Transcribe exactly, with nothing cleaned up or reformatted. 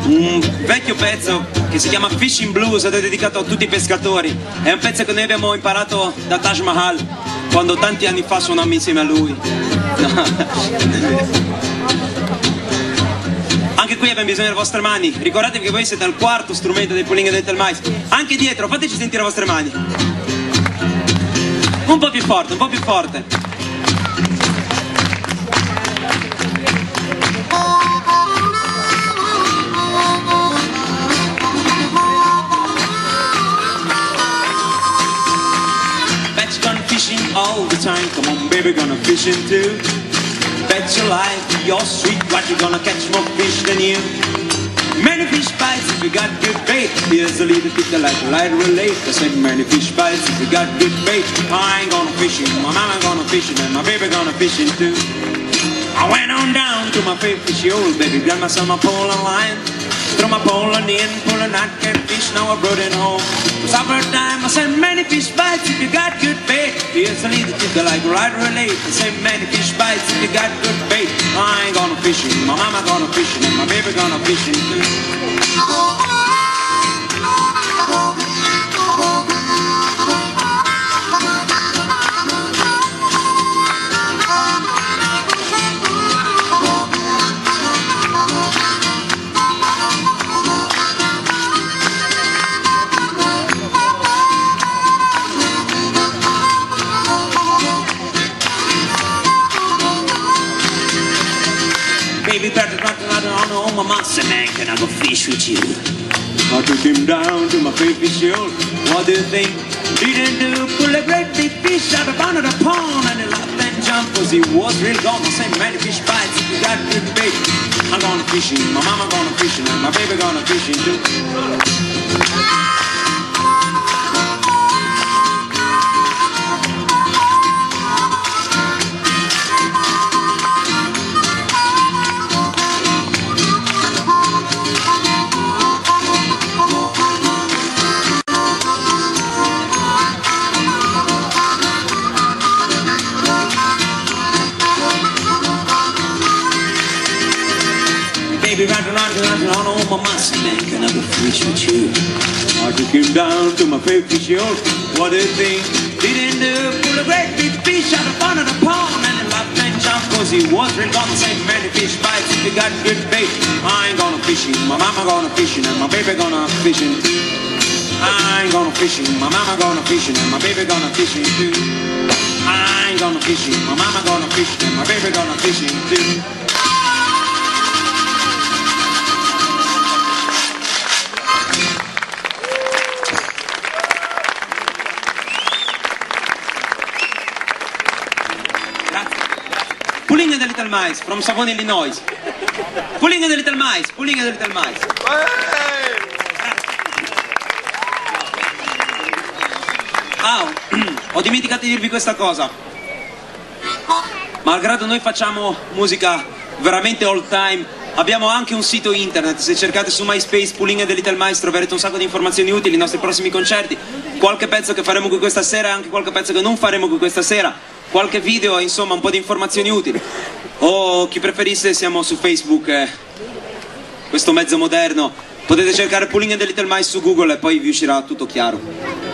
un vecchio pezzo che si chiama Fishing Blues ed è dedicato a tutti i pescatori. È un pezzo che noi abbiamo imparato da Taj Mahal quando tanti anni fa suonammo insieme a lui. Anche qui abbiamo bisogno delle vostre mani. Ricordatevi che voi siete al quarto strumento del Pulling and Little Mice. Anche dietro, fateci sentire le vostre mani. Un po' più forte, un po' più forte. All the time, come on baby, gonna fishing too. Bet your life, you're sweet, what you gonna catch more fish than you. Many fish bites if you got good bait. Here's a little bit like a light relate. I said many fish bites if you got good bait. I ain't gonna fishing, my mama gonna fishing, and my baby gonna fishing too. I went on down to my favorite fishy old baby, got myself my pole and line. Throw my pole in, pull a knot, catfish, now I brought it home. Supper time, I said many fish bites if you got good bait. Here's a little tip that like right relate. I said many fish bites if you got good bait. I ain't gonna fishing, my mama gonna fishing, and my baby gonna fishing too. Baby, better not run on my monster man, can I go fish with you? I took him down to my favorite shoal. What do you think? Didn't do pull a great big fish out of under the pond, and he laughed and jumped cause he was real gone. I said many fish bites if you got good bait. I'm gonna fishing, my mama gonna fishing, and my baby gonna fishing too. Baby, round and round and round and round on my monster man, can I go fish with you? I took him down to my favorite fish hole. What do you think? Didn't do pull a great big fish out of under the pond, and he laughed and jumped cause he was real gone. Say many fish bites if you got good bait. I ain't gonna fishing, my mama gonna fishing, and my baby gonna fishing too. I ain't gonna fishing, my mama gonna fishing, and my baby gonna fishing too. I ain't gonna fishing, my mama gonna fishing, and my baby gonna fishing too. Pulling and the Little Mice from Savone, Illinois. Pulling and the Little Mice, Pulling and the Little Mice. Ah, ho dimenticato di dirvi questa cosa. Malgrado noi facciamo musica veramente all time, abbiamo anche un sito internet. Se cercate su MySpace Pulling and the Little Mice troverete un sacco di informazioni utili, i nostri prossimi concerti, qualche pezzo che faremo qui questa sera e anche qualche pezzo che non faremo qui questa sera. Qualche video, insomma, un po' di informazioni utili. O chi preferisse, siamo su Facebook, eh, questo mezzo moderno. Potete cercare Pulling and the Little Mice su Google e poi vi uscirà tutto chiaro.